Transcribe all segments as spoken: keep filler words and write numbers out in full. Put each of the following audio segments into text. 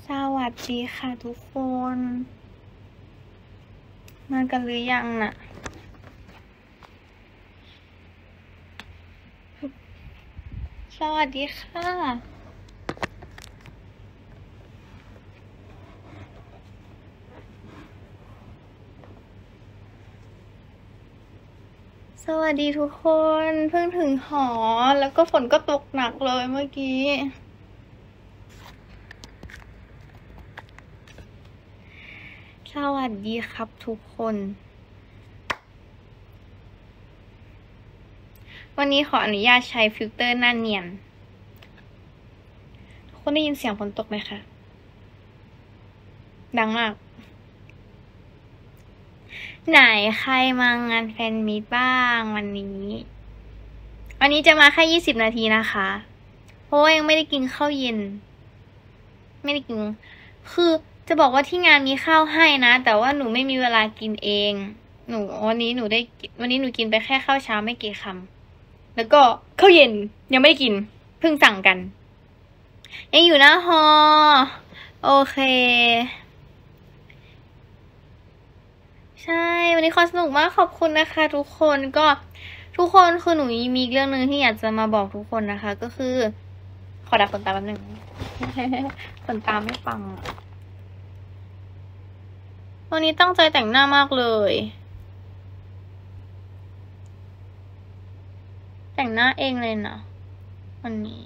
สวัสดีค่ะทุกคนมากันหรือยังน่ะสวัสดีค่ะสวัสดีทุกคนเพิ่งถึงหอแล้วก็ฝนก็ตกหนักเลยเมื่อกี้สวัสดีครับทุกคนวันนี้ขออนุญาตใช้ฟิลเตอร์หน้าเนียนทุกคนได้ยินเสียงฝนตกไหมคะดังมากไหนใครมางานแฟนมีตบ้างวันนี้วันนี้จะมาแค่ยี่สิบนาทีนะคะเพราะว่ายังไม่ได้กินข้าวเย็นไม่ได้กินคือจะบอกว่าที่งานมีข้าวให้นะแต่ว่าหนูไม่มีเวลากินเองหนูวันนี้หนูได้วันนี้หนูกินไปแค่ข้าวเช้าไม่กี่คำแล้วก็ข้าวเย็นยังไม่ได้กินเพิ่งสั่งกันยังอยู่นะฮอโอเคใช่วันนี้คอนสนุกมากขอบคุณนะคะทุกคนก็ทุกคนคือหนูมีเรื่องนึงที่อยากจะมาบอกทุกคนนะคะก็คือขอดับขนตาแป๊บนึงขนตาไม่ฟังวันนี้ตั้งใจแต่งหน้ามากเลยแต่งหน้าเองเลยนะวันนี้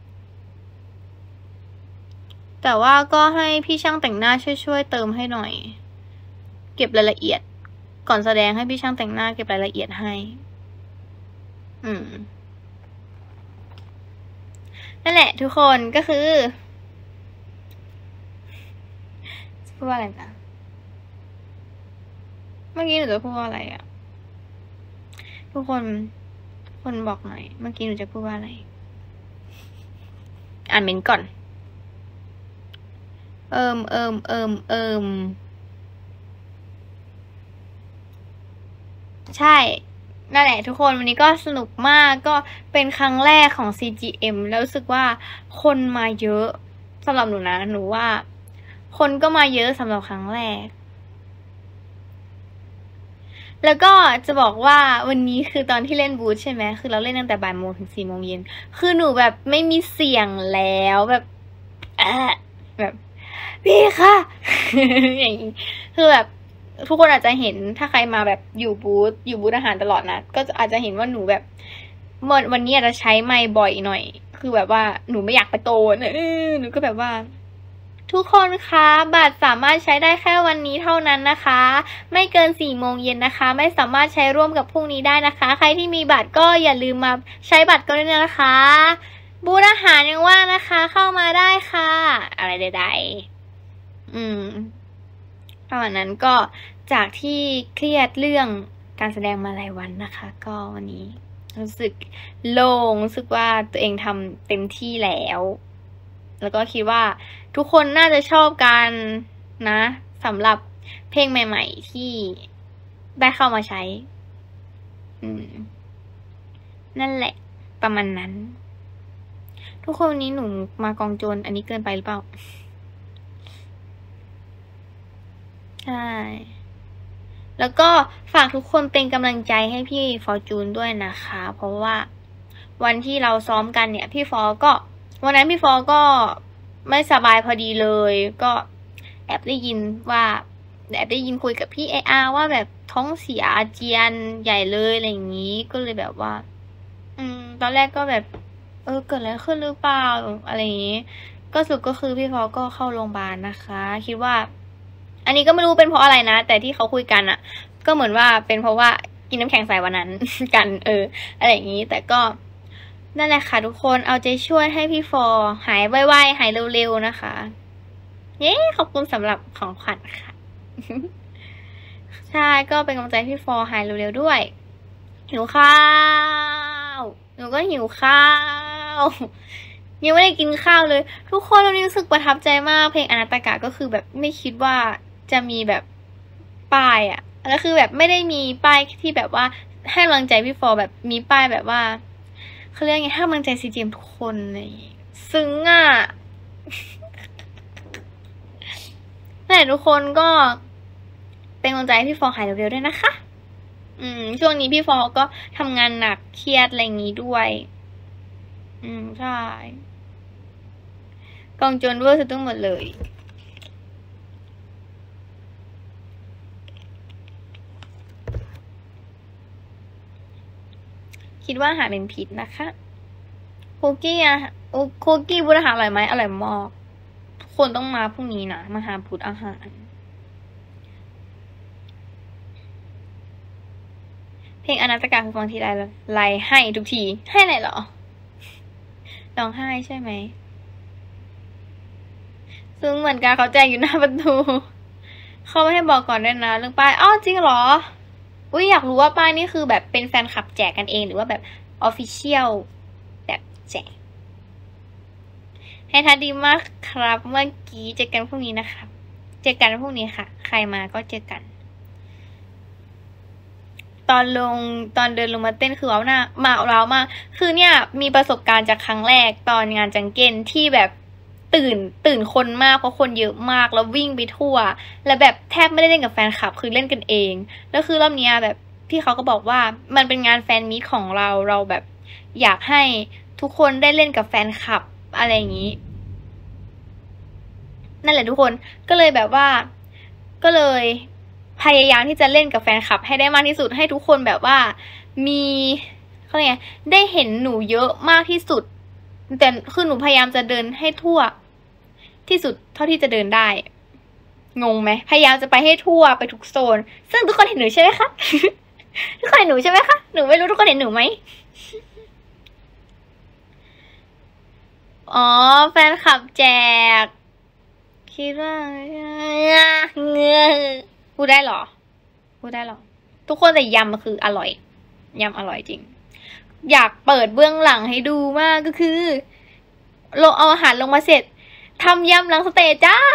แต่ว่าก็ให้พี่ช่างแต่งหน้าช่วยๆเติมให้หน่อยเก็บรายละเอียดก่อนแสดงให้พี่ช่างแต่งหน้าเก็บรายละเอียดให้อืมนั่นแหละทุกคนก็คือพูดว่าอะไรนะเมื่อกี้หนูจะพูดว่าอะไรอ่ะทุกคนทุกคนบอกหน่อยเมื่อกี้หนูจะพูดว่าอะไรอ่านเมนก่อนเอิมเอิมเอิมเอิมใช่นั่นแหละทุกคนวันนี้ก็สนุกมากก็เป็นครั้งแรกของ ซี จี เอ็ม แล้วรู้สึกว่าคนมาเยอะสำหรับหนูนะหนูว่าคนก็มาเยอะสำหรับครั้งแรกแล้วก็จะบอกว่าวันนี้คือตอนที่เล่นบูธใช่ไหมคือเราเล่นตั้งแต่บ่ายโมงถึงสี่โมงเย็นคือหนูแบบไม่มีเสียงแล้วแบบอ่ะแบบพี่ค่ะ อย่างนี้คือแบบทุกคนอาจจะเห็นถ้าใครมาแบบอยู่บูธอยู่บูธอาหารตลอดนะก็อาจจะเห็นว่าหนูแบบวันวันนี้อาจจะใช้ไมค์บ่อยหน่อยคือแบบว่าหนูไม่อยากไปโตนเออหนูก็แบบว่าทุกคนคะบัตรสามารถใช้ได้แค่วันนี้เท่านั้นนะคะไม่เกินสี่โมงเย็นนะคะไม่สามารถใช้ร่วมกับพรุ่งนี้ได้นะคะใครที่มีบัตรก็อย่าลืมมาใช้บัตรก็ได้นะคะบูธอาหารยังว่างนะคะเข้ามาได้ค่ะอะไรใดๆอืมตอนนั้นก็จากที่เครียดเรื่องการแสดงมาหลายวันนะคะก็วันนี้รู้สึกโล่งรู้สึกว่าตัวเองทำเต็มที่แล้วแล้วก็คิดว่าทุกคนน่าจะชอบกันนะสำหรับเพลงใหม่ๆที่ได้เข้ามาใช้ อืม นั่นแหละประมาณนั้น ทุกคนวันนี้หนูมากองโจรอันนี้เกินไปหรือเปล่า ใช่ แล้วก็ฝากทุกคนเป็นกำลังใจให้พี่ฟอร์จูนด้วยนะคะ เพราะว่าวันที่เราซ้อมกันเนี่ยพี่ฟอร์ก็วันนั้นพี่ฟอร์ก็ไม่สบายพอดีเลย ก็แอบได้ยินว่าแอบได้ยินคุยกับพี่เออาว่าแบบท้องเสียอาเจียนใหญ่เลยอะไรอย่างนี้ก็เลยแบบว่า อืม ตอนแรกก็แบบ เออเกิดอะไรขึ้นหรือเปล่าอะไรอย่างนี้ ก็สุดก็คือพี่ฟอร์ก็เข้าโรงพยาบาลนะคะ คิดว่า อันนี้ก็ไม่รู้เป็นเพราะอะไรนะแต่ที่เขาคุยกันอะก็เหมือนว่าเป็นเพราะว่ากินน้ำแข็งใส่วันนั้น กัน เอออะไรอย่างนี้ แต่ก็นั่นแหละค่ะทุกคนเอาใจช่วยให้พี่ฟอร์หายไวๆหายเร็วๆนะคะเย้ขอบคุณสำหรับของขวัญค่ะ ใช่ก็เป็นกำลังใจพี่ฟอร์หายเร็วๆด้วยหิวข้าวหนูก็หิวข้าวยังไม่ได้กินข้าวเลยทุกคนวันนี้รู้สึกประทับใจมากเพลงอนาตากะก็คือแบบไม่คิดว่าจะมีแบบป้ายอะแล้วคือแบบไม่ได้มีป้ายที่แบบว่าให้กำลังใจพี่ฟอร์แบบมีป้ายแบบว่าเขาเรียกไงให้กำลังใจซีเจมทุกคนเลยซึ้งอะแหละทุกคนก็เป็นกำลังใจให้พี่ฟองหายเร็วๆด้วยนะคะอืมช่วงนี้พี่ฟองก็ทำงานหนักเครียดอะไรอย่างนี้ด้วย อืมใช่กองโจรเวอร์สุดทั้งหมดเลยคิดว่าอาหารเป็นพิษนะคะคุกกี้อะคุกกี้บูธอาหารอร่อยไหมอร่อยมากทุกคนต้องมาพรุ่งนี้นะมาหาบูธอาหารเพลงอนาตกาคือฟังทีไรไลให้ทุกทีให้อะไรเหรอร้องไห้ใช่ไหมซึ่งเหมือนกันเขาแจกอยู่หน้าประตูเขาไม่ให้บอกก่อนด้วยนะเรื่องป้ายอ้อจริงเหรออุ้ยอยากรู้ว่าป้ายนี่คือแบบเป็นแฟนคลับแจกกันเองหรือว่าแบบออฟฟิเชียลแบบแจกให้ทัดดีมากครับเมื่อกี้เจอกันพรุ่งนี้นะครับเจอกันพรุ่งนี้ค่ะใครมาก็เจอกันตอนลงตอนเดินลงมาเต้นคือว้าวหน้ามาว้าวมากคือเนี่ยมีประสบการณ์จากครั้งแรกตอนงานจังเก้นที่แบบตื่นตื่นคนมากเพราะคนเยอะมากแล้ววิ่งไปทั่วแล้วแบบแทบไม่ได้เล่นกับแฟนคลับคือเล่นกันเองแล้วคือรอบนี้แบบพี่เขาก็บอกว่ามันเป็นงานแฟนมีตของเราเราแบบอยากให้ทุกคนได้เล่นกับแฟนคลับอะไรอย่างนี้นั่นแหละทุกคนก็เลยแบบว่าก็เลยพยายามที่จะเล่นกับแฟนคลับให้ได้มากที่สุดให้ทุกคนแบบว่ามีเขาเรียกไงได้เห็นหนูเยอะมากที่สุดแต่คือหนูพยายามจะเดินให้ทั่วที่สุดเท่าที่จะเดินได้งงไหมพยายามจะไปให้ทั่วไปทุกโซนซึ่งทุกคนเห็นหนูใช่ไหมคะทุกคนเห็นหนูใช่ไหมคะหนูไม่รู้ทุกคนเห็นหนูไหมอ๋อแฟนคลับแจกคิดว่าเงือพูดได้หรอพูดได้หรอทุกคนแต่ยำมันคืออร่อยยำอร่อยจริงอยากเปิดเบื้องหลังให้ดูมากก็คือลงเอาอาหารลงมาเสร็จทำยำหลังสเตจจ้า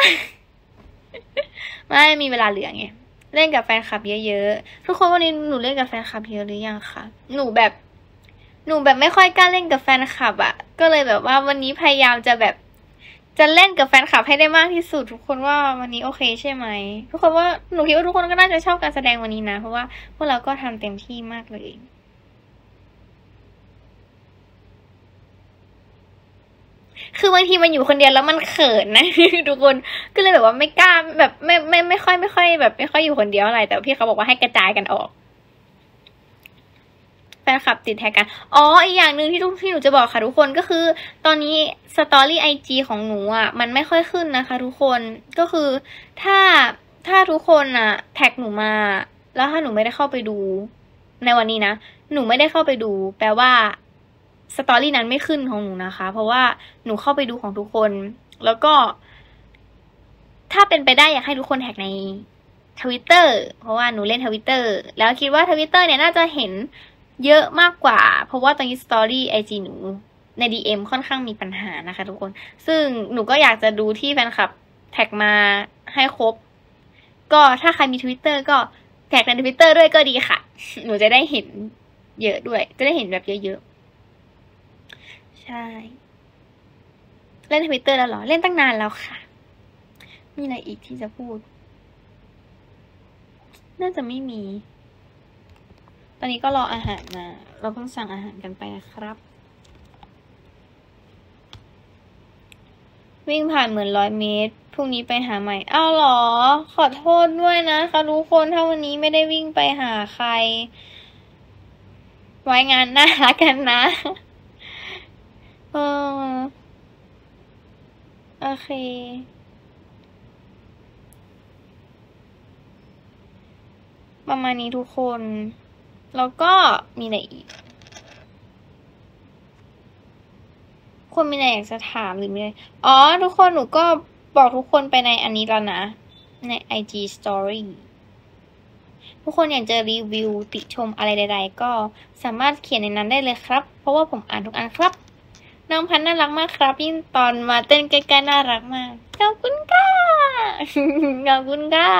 ไม่มีเวลาเหลือไงเล่นกับแฟนคลับเยอะๆทุกคนวันนี้หนูเล่นกับแฟนคลับเยอะหรือยังคะหนูแบบหนูแบบไม่ค่อยกล้าเล่นกับแฟนคลับอะก็เลยแบบว่าวันนี้พยายามจะแบบจะเล่นกับแฟนคลับให้ได้มากที่สุดทุกคนว่าวันนี้โอเคใช่ไหมทุกคนว่าหนูคิดว่าทุกคนก็น่าจะชอบการแสดงวันนี้นะเพราะว่าพวกเราก็ทำเต็มที่มากเลยคือบางทีมันอยู่คนเดียวแล้วมันเขินนะทุกคนก็เลยแบบว่าไม่กล้าแบบไม่ไม่ไม่ค่อยไม่ค่อยแบบไม่ค่อยอยู่คนเดียวอะไรแต่พี่เขาบอกว่าให้กระจายกันออกแฟนคลับติดแท็กกันอ๋ออีกอย่างหนึ่งที่ทุกที่หนูจะบอกค่ะทุกคนก็คือตอนนี้สตอรี่ไอจีของหนูอ่ะมันไม่ค่อยขึ้นนะคะทุกคนก็คือถ้าถ้าทุกคนอ่ะแท็กหนูมาแล้วถ้าหนูไม่ได้เข้าไปดูในวันนี้นะหนูไม่ได้เข้าไปดูแปลว่าสตอรี่นั้นไม่ขึ้นของหนูนะคะเพราะว่าหนูเข้าไปดูของทุกคนแล้วก็ถ้าเป็นไปได้อยากให้ทุกคนแท็กในทวิตเตอร์เพราะว่าหนูเล่นทวิตเตอร์แล้วคิดว่าทวิตเตอร์เนี่ยน่าจะเห็นเยอะมากกว่าเพราะว่าตอนนี้สตอรี่ไอจีหนูใน ดี เอ็ม ค่อนข้างมีปัญหานะคะทุกคนซึ่งหนูก็อยากจะดูที่แฟนคลับแท็กมาให้ครบก็ถ้าใครมี Twitter ก็แท็กใน Twitter ด้วยก็ดีค่ะหนูจะได้เห็นเยอะด้วยจะได้เห็นแบบเยอะๆใช่เล่น Twitter แล้วเหรอเล่นตั้งนานแล้วค่ะมีอะไรอีกที่จะพูดน่าจะไม่มีตอนนี้ก็รออาหารมาเราเพิ่งสั่งอาหารกันไปนะครับวิ่งผ่านเหมือนร้อยเมตรพรุ่งนี้ไปหาใหม่อ้าวเหรอขอโทษด้วยนะคะทุกคนถ้าวันนี้ไม่ได้วิ่งไปหาใครไว้งานหน้ากันนะเออโอเคประมาณนี้ทุกคนแล้วก็มีอะไรอีกคนมีอะไรอยากจะถามหรือไม่อ๋อทุกคนหนูก็บอกทุกคนไปในอันนี้แล้วนะใน ไอ จี Story ทุกคนอยากจะรีวิวติชมอะไรใดๆก็สามารถเขียนในนั้นได้เลยครับเพราะว่าผมอ่านทุกอันครับน้องพันธุ์น่ารักมากครับยิ่งตอนมาเต้นใกล้ๆน่ารักมากขอบคุณค่ะขอบคุณค่ะ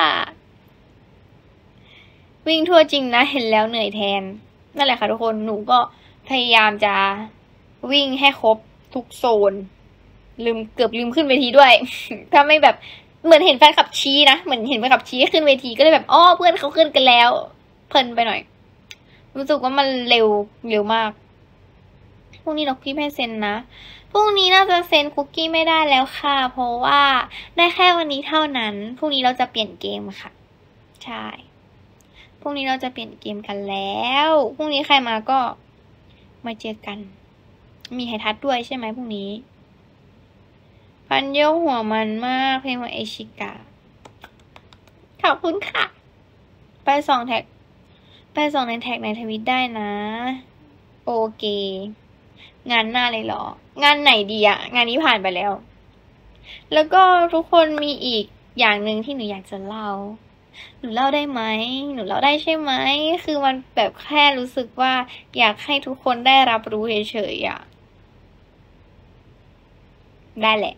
วิ่งทั่วจริงนะเห็นแล้วเหนื่อยแทนนั่นแหละค่ะทุกคนหนูก็พยายามจะวิ่งให้ครบทุกโซนลืมเกือบลืมขึ้นเวทีด้วยถ้าไม่แบบเหมือนเห็นแฟนคลับชี้นะเหมือนเห็นแฟนคลับชี้ขึ้นเวทีก็เลยแบบอ๋อเพื่อนเขาขึ้นกันแล้วเพลินไปหน่อยรู้สึกว่ามันเร็วเร็วมากพรุ่งนี้ล็อกกี้ไม่เซ็นนะพรุ่งนี้น่าจะเซ็นคุกกี้ไม่ได้แล้วค่ะเพราะว่าได้แค่วันนี้เท่านั้นพรุ่งนี้เราจะเปลี่ยนเกมค่ะใช่พรุ่งนี้เราจะเปลี่ยนเกมกันแล้วพรุ่งนี้ใครมาก็มาเจอกันมีไฮทัชด้วยใช่ไหมพรุ่งนี้พันโยกหัวมันมากเพลงของเอชิกาขอบคุณค่ะไปส่องแท็กไปส่องในแท็กในทวิตได้นะโอเคงานหน้าเลยเหรองานไหนดีอะงานนี้ผ่านไปแล้วแล้วก็ทุกคนมีอีกอย่างหนึ่งที่หนูอยากจะเล่าหนูเล่าได้ไหมหนูเล่าได้ใช่ไหมคือมันแบบแค่รู้สึกว่าอยากให้ทุกคนได้รับรู้เฉยๆอะได้แหละ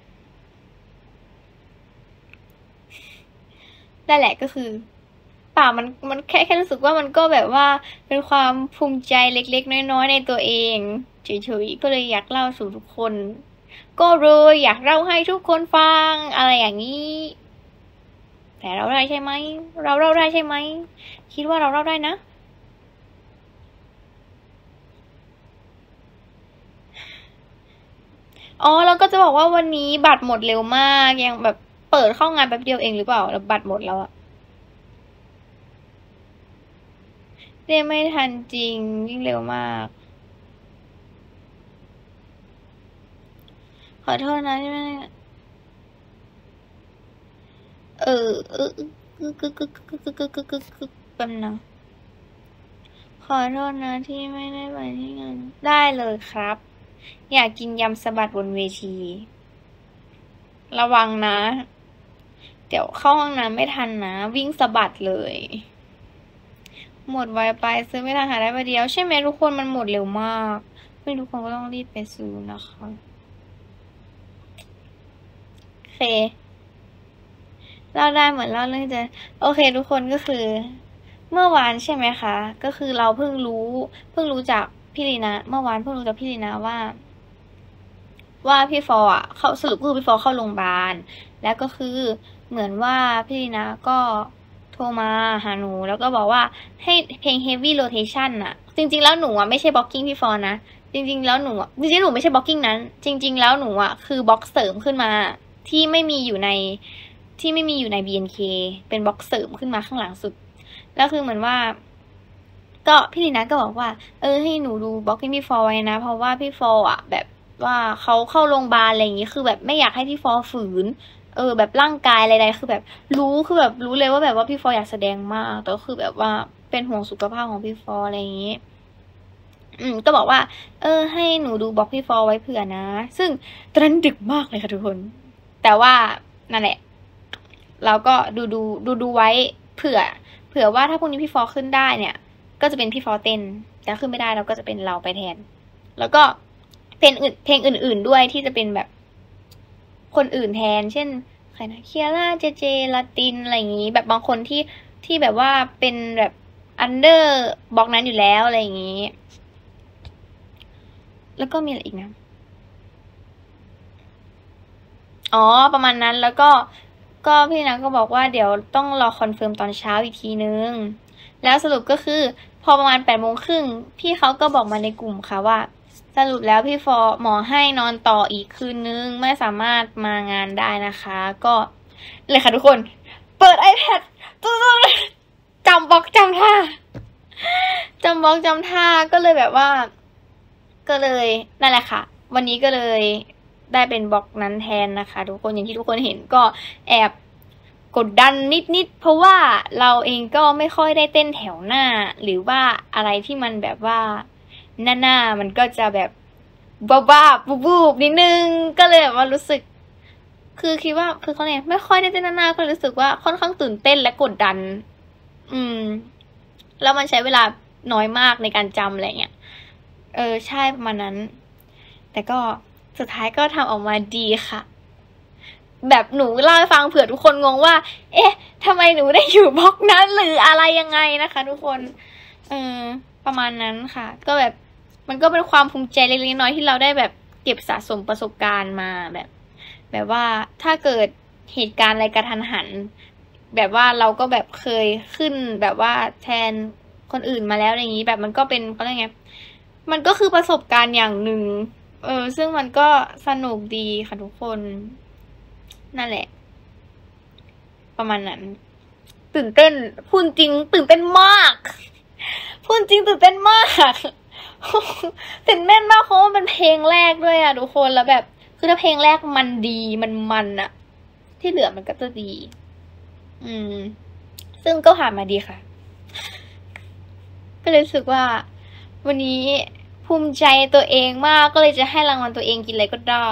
ได้แหละก็คือป่ามันมันแค่แค่รู้สึกว่ามันก็แบบว่าเป็นความภูมิใจเล็กๆน้อยๆในตัวเองเฉยๆก็เลยอยากเล่าสู่ทุกคนก็เลยอยากเล่าให้ทุกคนฟังอะไรอย่างนี้แต่เราได้ใช่ไหมเราเล่าได้ใช่ไหมคิดว่าเราเล่าได้นะอ๋อแล้วก็จะบอกว่าวันนี้บัตรหมดเร็วมากยังแบบเปิดเข้างานแป๊บเดียวเองหรือเปล่าแล้วบัตรหมดแล้วอะเรียกไม่ทันจริงยิ่งเร็วมากขอโทษนะที่ไม่เออเออกึกกึกกึกกึกกึกกึกกึกกึกกึกแป๊บนึงขอโทษนะที่ไม่ได้ไปที่งานได้เลยครับอยากกินยำสะบัดบนเวทีระวังนะเดี๋ยวเข้าห้องน้ำไม่ทันนะวิ่งสะบัดเลยหมดไวไปซื้อไม่ทันหาได้ประเดียวใช่ไหมทุกคนมันหมดเร็วมากไม่ทุกคนก็ต้องรีบไปซื้อนะคะโอเคเล่าได้เหมือนเล่าเรื่องจะโอเคทุกคนก็คือเมื่อวานใช่ไหมคะก็คือเราเพิ่งรู้เพิ่งรู้จากพี่ลีนะเมื่อวานเพิ่งรู้จากพี่ลีนะว่าว่าพี่ฟออ่ะเขาสรุปคือพี่ฟอเข้าโรงพยาบาลแล้วก็คือเหมือนว่าพี่ลีนะก็โทรมาหาหนูแล้วก็บอกว่าให้เพลง heavy rotation น่ะจริงๆแล้วหนูอ่ะไม่ใช่บล็อกกิ้งพี่ฟอนะจริงๆแล้วหนูจริงๆหนูไม่ใช่บล็อกกิ้งนั้นจริงๆแล้วหนูอ่ะคือบล็อกเสริมขึ้นมาที่ไม่มีอยู่ในที่ไม่มีอยู่ใน บี เอ็น เค เป็นบล็อกเสริมขึ้นมาข้างหลังสุดแล้วคือเหมือนว่าก็พี่ลีนะก็บอกว่าเออให้หนูดูบล็อกกิ้งพี่ฟอไว้นะเพราะว่าพี่ฟออ่ะแบบว่าเขาเข้าโรงพยาบาลอะไรอย่างงี้คือแบบไม่อยากให้พี่ฟอฝืนเออแบบร่างกายอะไรๆคือแบบรู้คือแบบรู้เลยว่าแบบว่าพี่ฟออยากแสดงมากแต่ก็คือแบบว่าเป็นห่วงสุขภาพของพี่ฟออะไรอย่างงี้อืมก็บอกว่าเออให้หนูดูบล็อกพี่ฟอไว้เผื่อนะซึ่งตอนนั้นดึกมากเลยค่ะทุกคนแต่ว่านั่นแหละเราก็ดูดูดูดูไว้เผื่อเผื่อว่าถ้าพรุ่งนี้พี่ฟอขึ้นได้เนี่ยก็จะเป็นพี่ฟอเต้นแต่ขึ้นไม่ได้เราก็จะเป็นเราไปแทนแล้วก็เพลงอื่นเพลงอื่นๆด้วยที่จะเป็นแบบคนอื่นแทนเช่นใครนะเคียร่าเจเจลาตินอะไรอย่างนี้แบบบางคนที่ที่แบบว่าเป็นแบบอันเดอร์บล็อกนั้นอยู่แล้วอะไรอย่างนี้แล้วก็มีอะไรอีกนะอ๋อประมาณนั้นแล้วก็ก็พี่นักก็บอกว่าเดี๋ยวต้องรอคอนเฟิร์มตอนเช้าอีกทีนึงแล้วสรุปก็คือพอประมาณแปดโมงครึ่งพี่เขาก็บอกมาในกลุ่มค่ะว่าสรุปแล้วพี่ฟอหมอให้นอนต่ออีกคืนนึงไม่สามารถมางานได้นะคะก็เลยค่ะทุกคนเปิด iPad จำบล็อกจำท่าจำบล็อกจำท่าก็เลยแบบว่าก็เลยนั่นแหละค่ะวันนี้ก็เลยได้เป็นบล็อกนั้นแทนนะคะทุกคนอย่างที่ทุกคนเห็นก็แอบกดดันนิดๆเพราะว่าเราเองก็ไม่ค่อยได้เต้นแถวหน้าหรือว่าอะไรที่มันแบบว่าหน้าหน้ามันก็จะแบบบ้าๆบูบๆนิดนึงก็เลยแบบว่ารู้สึกคือคิดว่าคือเขาเนี่ยไม่ค่อยได้เต้นหน้าหน้าก็รู้สึกว่าค่อนข้างตื่นเต้นและกดดันอืมแล้วมันใช้เวลาน้อยมากในการจำอะไรเงี้ยเออใช่ประมาณนั้นแต่ก็สุดท้ายก็ทำออกมาดีค่ะแบบหนูเล่าให้ฟังเผื่อทุกคนงงว่าเอ๊ะทำไมหนูได้อยู่บล็อกนั้นหรืออะไรยังไงนะคะทุกคนเออประมาณนั้นค่ะก็แบบมันก็เป็นความภูมิใจเล็กๆน้อยๆที่เราได้แบบเก็บสะสมประสบการณ์มาแบบแบบว่าถ้าเกิดเหตุการณ์อะไรกระทันหันแบบว่าเราก็แบบเคยขึ้นแบบว่าแทนคนอื่นมาแล้วอย่างนี้แบบมันก็เป็นเขาเรียกไงมันก็คือประสบการณ์อย่างหนึ่งเออซึ่งมันก็สนุกดีค่ะทุกคนนั่นแหละประมาณนั้นตื่นเต้นพูดจริงตื่นเต้นมากพูดจริงตื่นเต้นมากตื่นเต้นมากเพราะว่ามันเพลงแรกด้วยอะทุกคนแล้วแบบคือถ้าเพลงแรกมันดีมันมันอะที่เหลือมันก็จะดีอืมซึ่งก็ผ่านมาดีค่ะก็เลยรู้สึกว่าวันนี้ภูมิใจตัวเองมากก็เลยจะให้รางวัลตัวเองกินอะไรก็ได้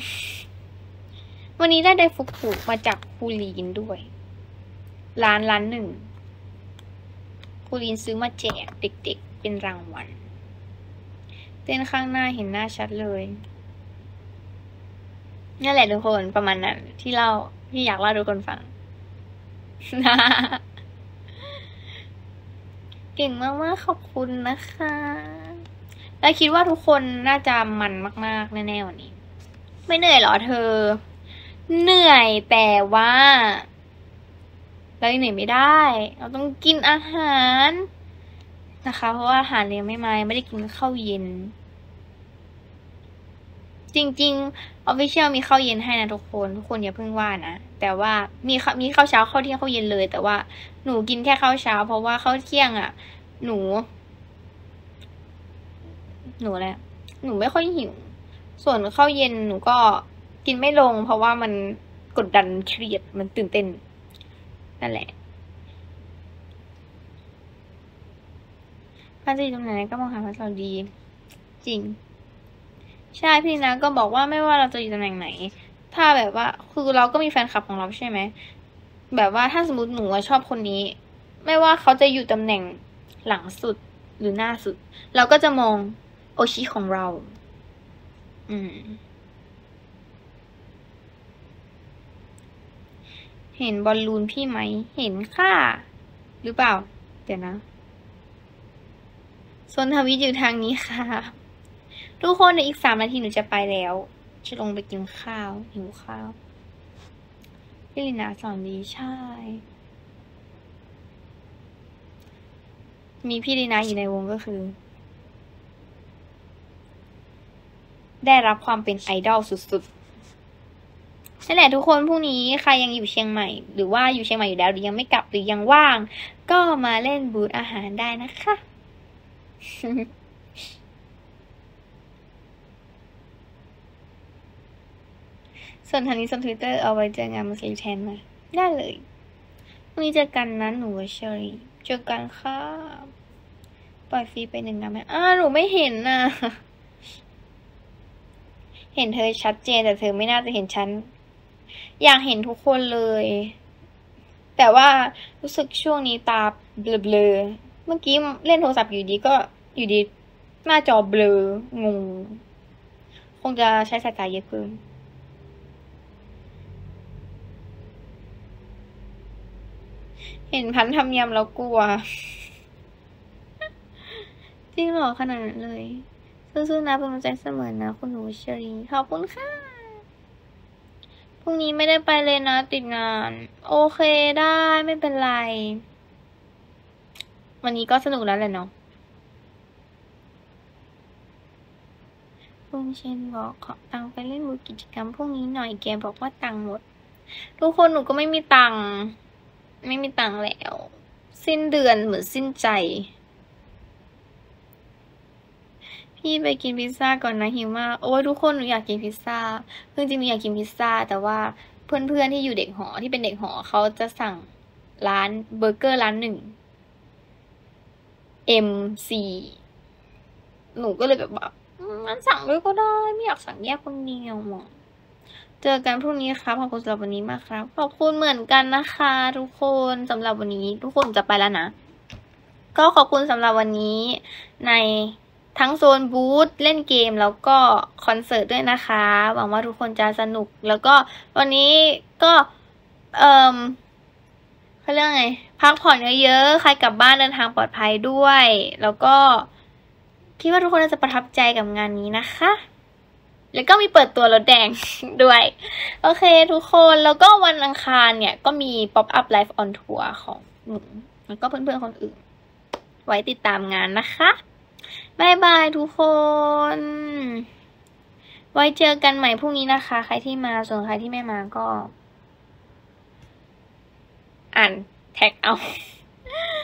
วันนี้ได้ได้ฟุกถูกมาจากคูลีนด้วยร้านร้านหนึ่งคูลีนซื้อมาแจกเด็กๆเป็นรางวัลเต้นข้างหน้าเห็นหน้าชัดเลยนั่นแหละทุกคนประมาณนั้นที่เล่าที่อยากเล่าทุกคนฟังเก่งมากๆขอบคุณนะคะและคิดว่าทุกคนน่าจะมันมากๆแน่ๆวันนี้ไม่เหนื่อยหรอเธอเหนื่อยแต่ว่าเราเหนื่อยไม่ได้เราต้องกินอาหารนะคะเพราะว่าอาหารเลี้ยงไม่มาไม่ได้กินข้าวเย็นจริงๆ Official มีข้าวเย็นให้นะทุกคนทุกคนอย่าเพิ่งว่านะแต่ว่ามีมีข้าวเช้าข้าวเที่ยงข้าวเย็นเลยแต่ว่าหนูกินแค่ข้าวเช้าเพราะว่าข้าวเที่ยงอ่ะหนูหนูอะไรหนูไม่ค่อยหิวส่วนข้าวเย็นหนูก็กินไม่ลงเพราะว่ามันกดดันเครียดมันตื่นเต้นนั่นแหละพระจะอยู่ตรงไหนก็มองหาพระเราดีจริงใช่พี่นะก็บอกว่าไม่ว่าเราจะอยู่ตำแหน่งไหนถ้าแบบว่าคือเราก็มีแฟนคลับของเราใช่ไหมแบบว่าถ้าสมมติหนูชอบคนนี้ไม่ว่าเขาจะอยู่ตำแหน่งหลังสุดหรือหน้าสุดเราก็จะมองโอชิของเราอืมเห็นบอลลูนพี่ไหมเห็นค่ะหรือเปล่าเดี๋ยวนะโซนทวิตอยู่ทางนี้ค่ะทุกคนในอีกสามนาทีหนูจะไปแล้วจะลงไปกินข้าวหิวข้าวพี่ลินาสอนดีใช่มีพี่ลินาอยู่ในวงก็คือได้รับความเป็นไอดอลสุดๆนั่นแหละทุกคนพรุ่งนี้ใครยังอยู่เชียงใหม่หรือว่าอยู่เชียงใหม่อยู่แล้วหรือยังไม่กลับหรือยังว่างก็มาเล่นบูธอาหารได้นะคะส่วนทางนี้ส่วนทวิตเตอร์เอาไว้เจองานมาสลีแทนมาได้เลยพรุ่งนี้เจอกันนะหนูเชอรี่เจอกันค่ะปล่อยฟรีไปหนึ่งนะแม่อ้าหนูไม่เห็นน่ะเห็นเธอชัดเจนแต่เธอไม่น่าจะเห็นฉันอยากเห็นทุกคนเลยแต่ว่ารู้สึกช่วงนี้ตาเบลอๆเมื่อกี้เล่นโทรศัพท์อยู่ดีก็อยู่ดีหน้าจอเบลองงคงจะใช้สายตาเยอะเกินเห็นพันทำยำแล้วกลัวจริงหรอขนาดนั้นเลยสู้ๆนะเป็นกำลังใจเสมอนะคุณหนูเชอรี่ขอบคุณค่ะพรุ่งนี้ไม่ได้ไปเลยนะติดงานโอเคได้ไม่เป็นไรวันนี้ก็สนุกแล้วแหละเนาะลุงเชนบอกขอตังค์ไปเล่นบูธกิจกรรมพรุ่งนี้หน่อยแกบอกว่าตังค์หมดทุกคนหนูก็ไม่มีตังค์ไม่มีตังค์แล้วสิ้นเดือนเหมือนสิ้นใจพี่ไปกินพิซซ่าก่อนนะหิวมากโอ้ยทุกคนหนูอยากกินพิซซ่าจริงๆหนูอยากกินพิซซ่าแต่ว่าเพื่อนๆที่อยู่เด็กหอที่เป็นเด็กหอเขาจะสั่งร้านเบอร์เกอร์ร้านหนึ่ง เอ็ม ซี หนูก็เลยแบบว่ามันสั่งด้วยก็ได้ไม่อยากสั่งแยกคนเดียวหรอกเจอกันพรุ่งนี้ครับขอบคุณสำหรับวันนี้มากครับขอบคุณเหมือนกันนะคะทุกคนสำหรับวันนี้ทุกคนจะไปแล้วนะก็ขอบคุณสำหรับวันนี้ในทั้งโซนบูธเล่นเกมแล้วก็คอนเสิร์ตด้วยนะคะหวังว่าทุกคนจะสนุกแล้วก็วันนี้ก็เอ่อเขาเรียกไงพักผ่อนเยอะๆใครกลับบ้านเดินทางปลอดภัยด้วยแล้วก็คิดว่าทุกคนจะประทับใจกับงานนี้นะคะแล้วก็มีเปิดตัวรถแดง ด้วย โอเคทุกคนแล้วก็วันอังคารเนี่ยก็มี Pop Up Live on Tour ของหนูแล้วก็เพื่อนๆคนอื่น ไว้ติดตามงานนะคะบ๊ายบายทุกคน ไว้เจอกันใหม่พรุ่งนี้นะคะใครที่มาส่วนใครที่ไม่มาก็ อ่านแท็กเอา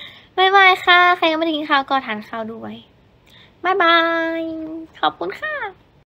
บ๊ายบายค่ะใครยังไม่ได้กินข้าวก็ทานข้าวด้วยบ๊ายบายขอบคุณค่ะ